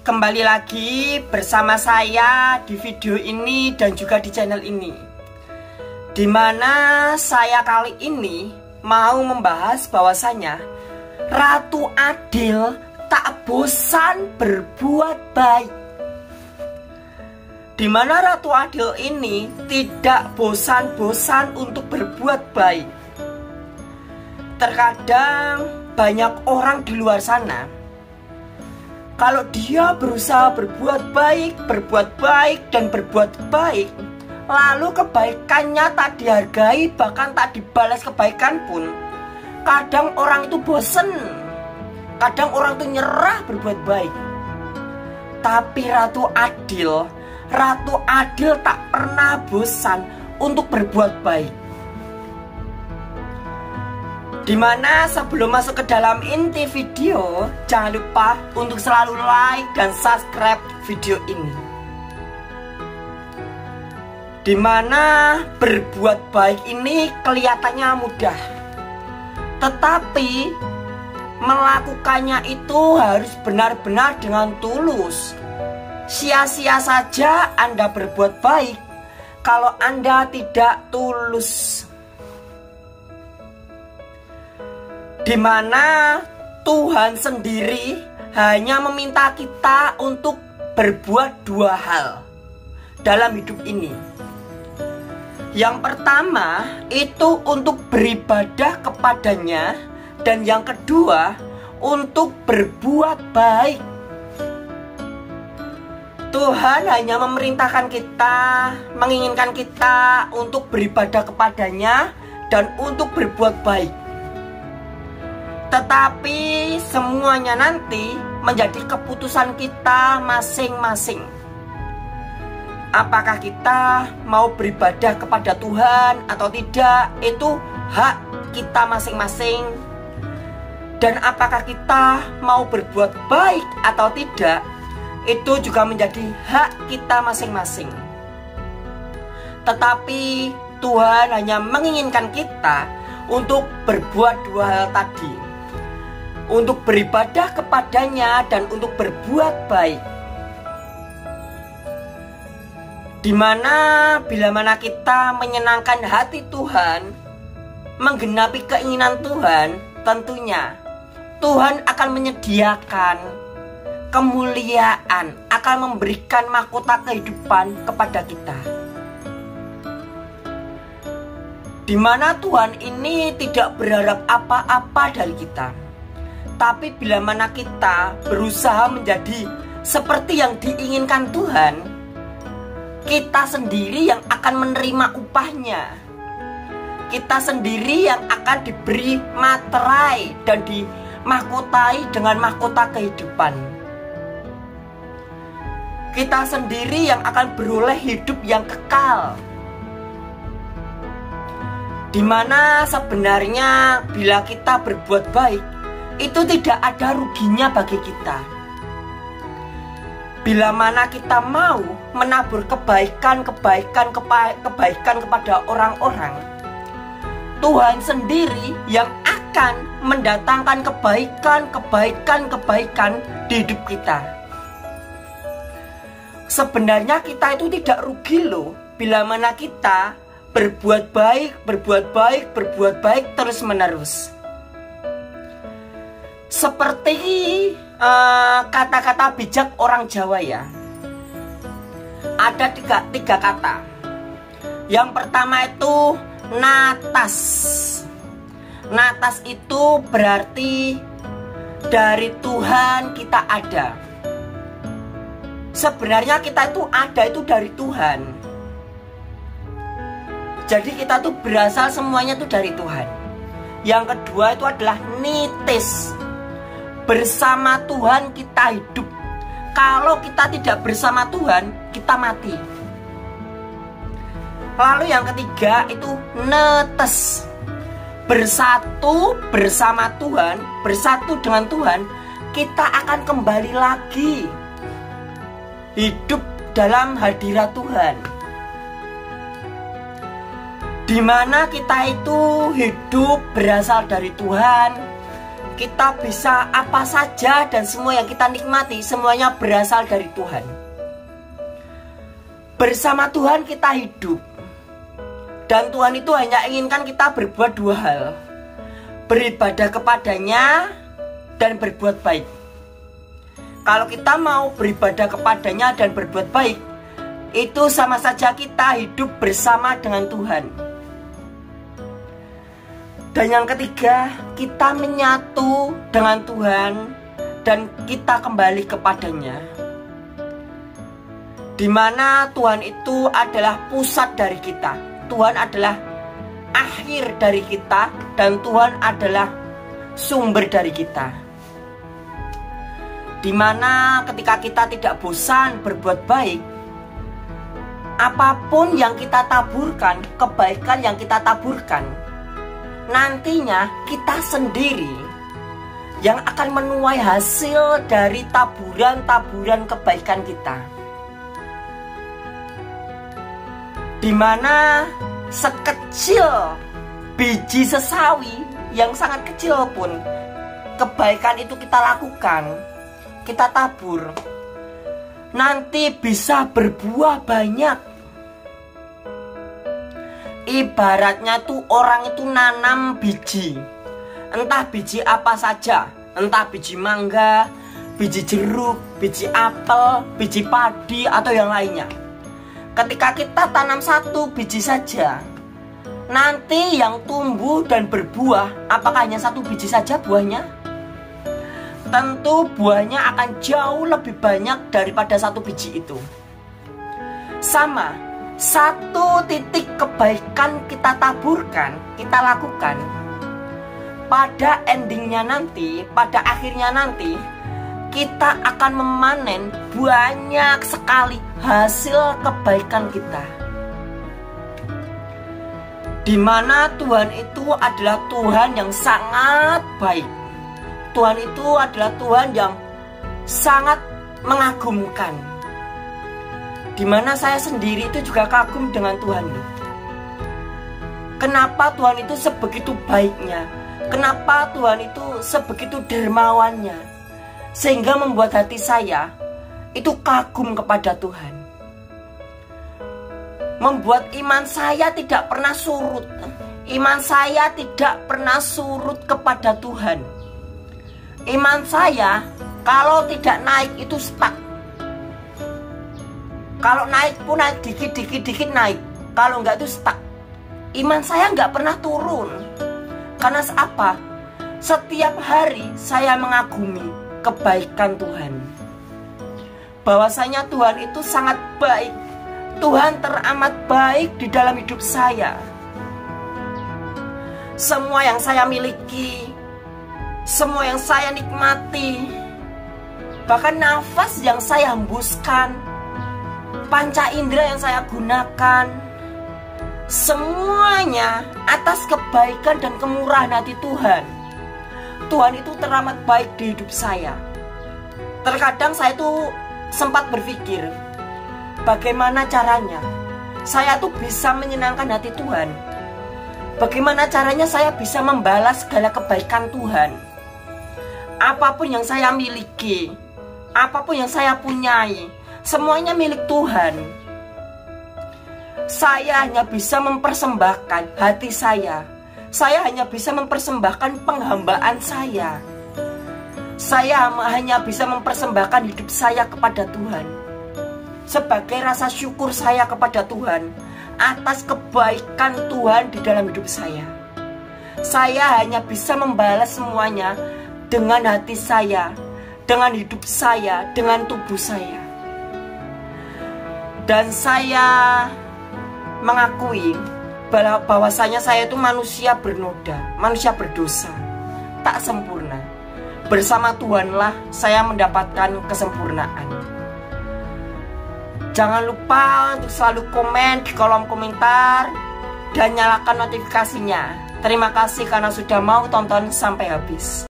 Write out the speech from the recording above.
kembali lagi bersama saya di video ini dan juga di channel ini, dimana saya kali ini mau membahas bahwasanya Ratu Adil tak bosan berbuat baik. Dimana Ratu Adil ini tidak bosan-bosan untuk berbuat baik. Terkadang banyak orang di luar sana, kalau dia berusaha berbuat baik, dan berbuat baik, lalu kebaikannya tak dihargai, bahkan tak dibalas kebaikan pun, kadang orang itu bosen, kadang orang itu nyerah berbuat baik. Tapi Ratu Adil tak pernah bosan untuk berbuat baik. Dimana sebelum masuk ke dalam inti video, jangan lupa untuk selalu like dan subscribe video ini. Dimana berbuat baik ini kelihatannya mudah, tetapi melakukannya itu harus benar-benar dengan tulus. Sia-sia saja Anda berbuat baik kalau Anda tidak tulus. Dimana Tuhan sendiri hanya meminta kita untuk berbuat dua hal dalam hidup ini. Yang pertama itu untuk beribadah kepadanya, dan yang kedua untuk berbuat baik. Tuhan hanya memerintahkan kita, menginginkan kita untuk beribadah kepadanya dan untuk berbuat baik. Tetapi semuanya nanti menjadi keputusan kita masing-masing. Apakah kita mau beribadah kepada Tuhan atau tidak, itu hak kita masing-masing. Dan apakah kita mau berbuat baik atau tidak, itu juga menjadi hak kita masing-masing. Tetapi Tuhan hanya menginginkan kita untuk berbuat dua hal tadi, untuk beribadah kepadanya dan untuk berbuat baik. Dimana bila mana kita menyenangkan hati Tuhan, menggenapi keinginan Tuhan, tentunya Tuhan akan menyediakan kemuliaan, akan memberikan mahkota kehidupan kepada kita. Dimana Tuhan ini tidak berharap apa-apa dari kita, tapi bila mana kita berusaha menjadi seperti yang diinginkan Tuhan, kita sendiri yang akan menerima upahnya. Kita sendiri yang akan diberi materai dan dimahkotai dengan mahkota kehidupan. Kita sendiri yang akan beroleh hidup yang kekal. Dimana sebenarnya bila kita berbuat baik, itu tidak ada ruginya bagi kita. Bila mana kita mau menabur kebaikan kepada orang-orang, Tuhan sendiri yang akan mendatangkan kebaikan di hidup kita. Sebenarnya kita itu tidak rugi loh, bila mana kita berbuat baik terus menerus. Seperti kata-kata bijak orang Jawa ya, ada tiga kata. Yang pertama itu natas. Natas itu berarti dari Tuhan kita ada. Sebenarnya kita itu ada itu dari Tuhan. Jadi kita tuh berasal semuanya itu dari Tuhan. Yang kedua itu adalah nitis. Bersama Tuhan kita hidup. Kalau kita tidak bersama Tuhan, kita mati. Lalu yang ketiga itu netes. Bersatu bersama Tuhan, bersatu dengan Tuhan, kita akan kembali lagi hidup dalam hadirat Tuhan. Dimana kita itu hidup berasal dari Tuhan, kita bisa apa saja dan semua yang kita nikmati semuanya berasal dari Tuhan. Bersama Tuhan kita hidup. Dan Tuhan itu hanya inginkan kita berbuat dua hal. Beribadah kepadanya dan berbuat baik. Kalau kita mau beribadah kepadanya dan berbuat baik, itu sama saja kita hidup bersama dengan Tuhan. Dan yang ketiga, kita menyatu dengan Tuhan dan kita kembali kepadanya. Di mana Tuhan itu adalah pusat dari kita. Tuhan adalah akhir dari kita dan Tuhan adalah sumber dari kita. Di mana ketika kita tidak bosan berbuat baik, apapun yang kita taburkan, kebaikan yang kita taburkan, nantinya kita sendiri yang akan menuai hasil dari taburan-taburan kebaikan kita. Dimana sekecil biji sesawi yang sangat kecil pun, kebaikan itu kita lakukan, kita tabur, nanti bisa berbuah banyak. Ibaratnya tuh orang itu nanam biji, entah biji apa saja, entah biji mangga, biji jeruk, biji apel, biji padi atau yang lainnya. Ketika kita tanam satu biji saja, nanti yang tumbuh dan berbuah, apakah hanya satu biji saja buahnya? Tentu buahnya akan jauh lebih banyak daripada satu biji itu. Sama, satu titik kebaikan kita taburkan, kita lakukan, pada endingnya nanti, pada akhirnya nanti, kita akan memanen banyak sekali hasil kebaikan kita. Dimana Tuhan itu adalah Tuhan yang sangat baik. Tuhan itu adalah Tuhan yang sangat mengagumkan. Dimana saya sendiri itu juga kagum dengan Tuhan. Kenapa Tuhan itu sebegitu baiknya? Kenapa Tuhan itu sebegitu dermawannya? Sehingga membuat hati saya itu kagum kepada Tuhan. Membuat iman saya tidak pernah surut. Iman saya tidak pernah surut kepada Tuhan. Iman saya kalau tidak naik itu stuck. Kalau naik pun naik dikit naik. Kalau enggak itu stuck. Iman saya enggak pernah turun. Karena apa? Setiap hari saya mengagumi kebaikan Tuhan. Bahwasanya Tuhan itu sangat baik. Tuhan teramat baik di dalam hidup saya. Semua yang saya miliki, semua yang saya nikmati, bahkan nafas yang saya hembuskan, panca indera yang saya gunakan, semuanya atas kebaikan dan kemurahan hati Tuhan. Tuhan itu teramat baik di hidup saya. Terkadang saya tuh sempat berpikir, bagaimana caranya saya tuh bisa menyenangkan hati Tuhan? Bagaimana caranya saya bisa membalas segala kebaikan Tuhan? Apapun yang saya miliki, apapun yang saya punyai, semuanya milik Tuhan. Saya hanya bisa mempersembahkan hati saya. Saya hanya bisa mempersembahkan penghambaan saya. Saya hanya bisa mempersembahkan hidup saya kepada Tuhan. Sebagai rasa syukur saya kepada Tuhan atas kebaikan Tuhan di dalam hidup saya. Saya hanya bisa membalas semuanya dengan hati saya, dengan hidup saya, dengan tubuh saya. Dan saya mengakui bahwasanya saya itu manusia bernoda, manusia berdosa, tak sempurna. Bersama Tuhanlah saya mendapatkan kesempurnaan. Jangan lupa untuk selalu komen di kolom komentar dan nyalakan notifikasinya. Terima kasih karena sudah mau tonton sampai habis.